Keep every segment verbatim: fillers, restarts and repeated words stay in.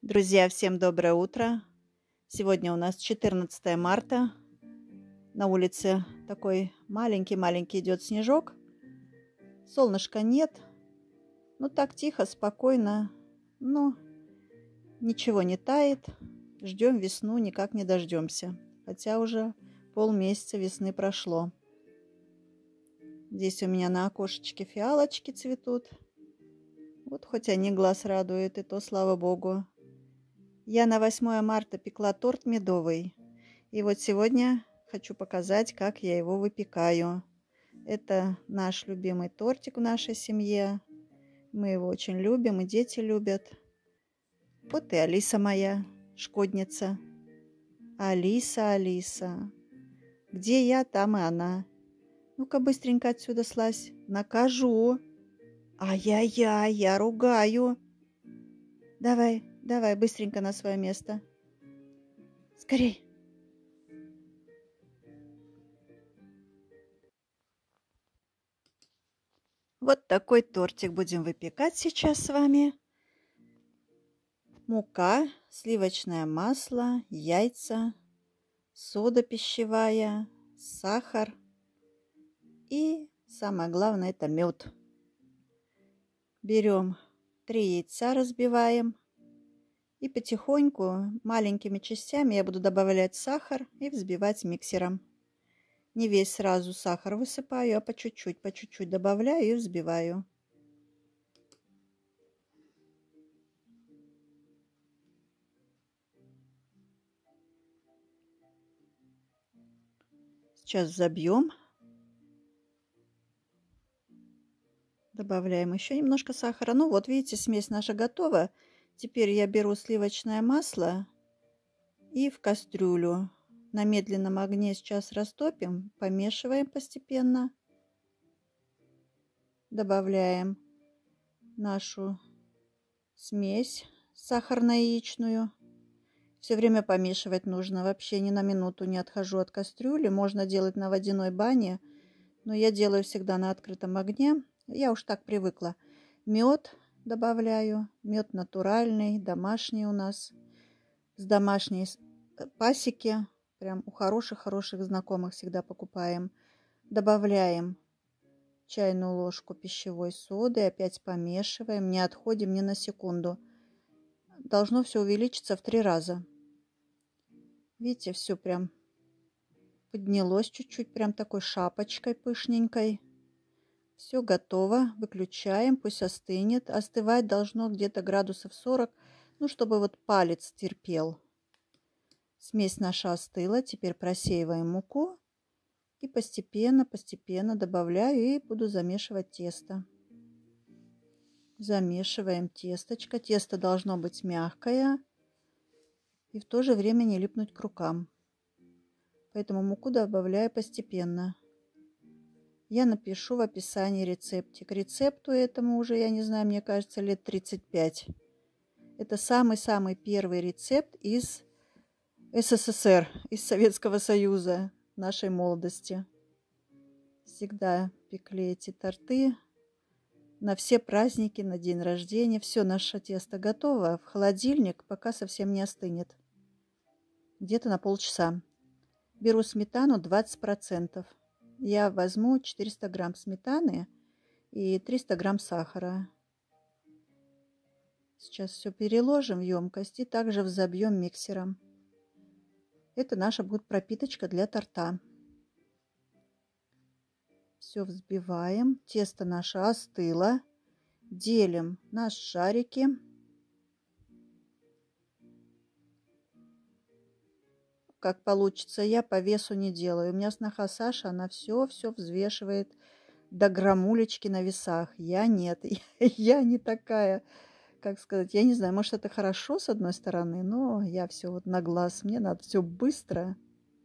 Друзья, всем доброе утро. Сегодня у нас четырнадцатое марта. На улице такой маленький-маленький идет снежок. Солнышка нет. Ну так тихо, спокойно. Но ничего не тает. Ждем весну, никак не дождемся. Хотя уже полмесяца весны прошло. Здесь у меня на окошечке фиалочки цветут. Вот хоть они глаз радуют, и то слава богу. Я на восьмое марта пекла торт медовый. И вот сегодня хочу показать, как я его выпекаю. Это наш любимый тортик в нашей семье. Мы его очень любим, и дети любят. Вот и Алиса моя, шкодница. Алиса, Алиса. Где я, там и она. Ну-ка быстренько отсюда слазь. Накажу. Ай-яй-яй, я ругаю. Давай, давай, быстренько на свое место. Скорей. Вот такой тортик будем выпекать сейчас с вами. Мука, сливочное масло, яйца, сода пищевая, сахар и самое главное это мед. Берем три яйца, разбиваем и потихоньку маленькими частями я буду добавлять сахар и взбивать миксером. Не весь сразу сахар высыпаю, а по чуть-чуть, по чуть-чуть добавляю и взбиваю. Сейчас взобьем. Добавляем еще немножко сахара. Ну вот, видите, смесь наша готова. Теперь я беру сливочное масло и в кастрюлю. На медленном огне сейчас растопим, помешиваем постепенно. Добавляем нашу смесь сахарно-яичную. Все время помешивать нужно. Вообще ни на минуту не отхожу от кастрюли. Можно делать на водяной бане, но я делаю всегда на открытом огне. Я уж так привыкла. Мед добавляю. Мед натуральный, домашний у нас. С домашней пасеки. Прям у хороших-хороших знакомых всегда покупаем. Добавляем чайную ложку пищевой соды. Опять помешиваем. Не отходим ни на секунду. Должно все увеличиться в три раза. Видите, все прям поднялось чуть-чуть. Прям такой шапочкой пышненькой. Все готово. Выключаем. Пусть остынет. Остывать должно где-то градусов сорок. Ну, чтобы вот палец терпел. Смесь наша остыла. Теперь просеиваем муку. И постепенно-постепенно добавляю и буду замешивать тесто. Замешиваем тесточко. Тесто должно быть мягкое. И в то же время не липнуть к рукам. Поэтому муку добавляю постепенно. Я напишу в описании рецептик. Рецепту этому уже, я не знаю, мне кажется, лет тридцать пять. Это самый-самый первый рецепт из СССР, из Советского Союза, нашей молодости. Всегда пекли эти торты на все праздники, на день рождения. Все наше тесто готово. В холодильник, пока совсем не остынет. Где-то на полчаса. Беру сметану двадцать процентов. Я возьму четыреста грамм сметаны и триста грамм сахара. Сейчас все переложим в емкость и также взобьем миксером. Это наша будет пропиточка для торта. Все взбиваем. Тесто наше остыло. Делим на шарики. Как получится, я по весу не делаю. У меня сноха Саша, она все-все взвешивает до граммулечки на весах. Я нет, я не такая, как сказать, я не знаю, может это хорошо с одной стороны, но я все вот на глаз, мне надо все быстро.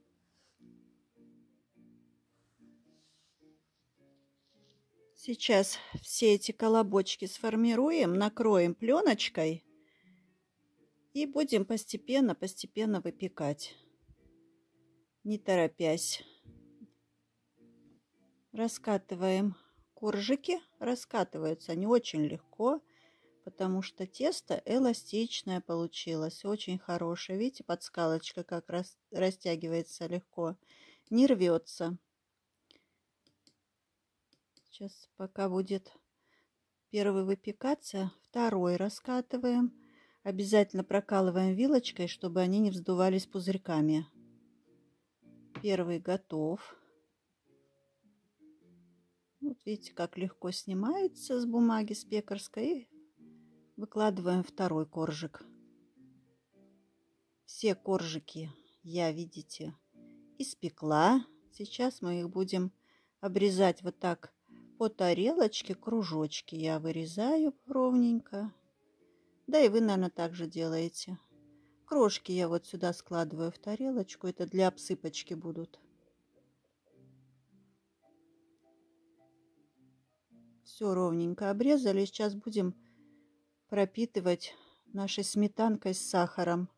Сейчас все эти колобочки сформируем, накроем пленочкой и будем постепенно-постепенно выпекать. Не торопясь. Раскатываем коржики. Раскатываются они очень легко, потому что тесто эластичное получилось, очень хорошее. Видите, подскалочка как раз растягивается легко, не рвется. Сейчас пока будет первый выпекаться, второй раскатываем. Обязательно прокалываем вилочкой, чтобы они не вздувались пузырьками. Первый готов. Вот видите, как легко снимается с бумаги, с пекарской. И выкладываем второй коржик. Все коржики я, видите, испекла. Сейчас мы их будем обрезать вот так по тарелочке, кружочки я вырезаю ровненько. Да и вы, наверное, так же делаете. Крошки я вот сюда складываю в тарелочку. Это для обсыпочки будут. Все ровненько обрезали. Сейчас будем пропитывать нашей сметанкой с сахаром.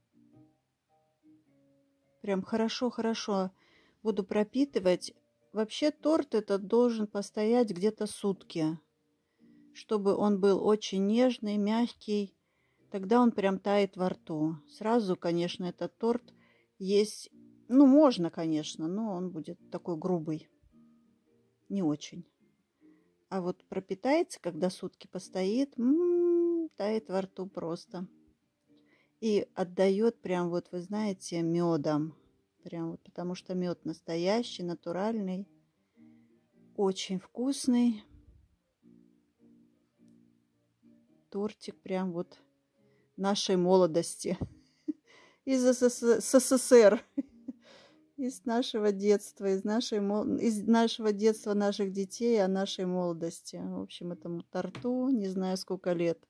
Прям хорошо-хорошо буду пропитывать. Вообще торт этот должен постоять где-то сутки, чтобы он был очень нежный, мягкий. Тогда он прям тает во рту. Сразу, конечно, этот торт есть, ну, можно, конечно, но он будет такой грубый. Не очень. А вот пропитается, когда сутки постоит, м-м, тает во рту просто. И отдает прям вот, вы знаете, медом. Прям вот, потому что мед настоящий, натуральный. Очень вкусный. Тортик прям вот нашей молодости. Из СССР. Из нашего детства, из, нашей, из нашего детства наших детей, о нашей молодости. В общем, этому торту не знаю сколько лет.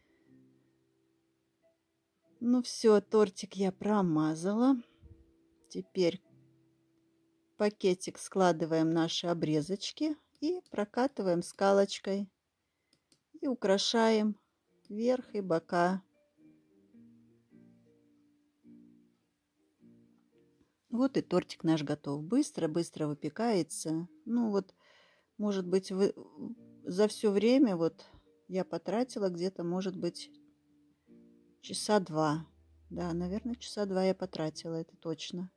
Ну все, тортик я промазала. Теперь в пакетик складываем наши обрезочки и прокатываем скалочкой. И украшаем верх и бока. Вот и тортик наш готов. Быстро-быстро выпекается. Ну вот, может быть, вы... за все время вот я потратила где-то, может быть, часа два. Да, наверное, часа два я потратила, это точно.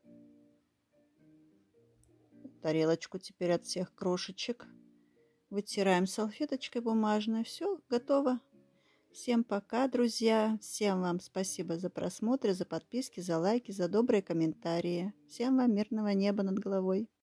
Тарелочку теперь от всех крошечек вытираем салфеточкой бумажной. Все, готово. Всем пока, друзья. Всем вам спасибо за просмотр, за подписки, за лайки, за добрые комментарии. Всем вам мирного неба над головой.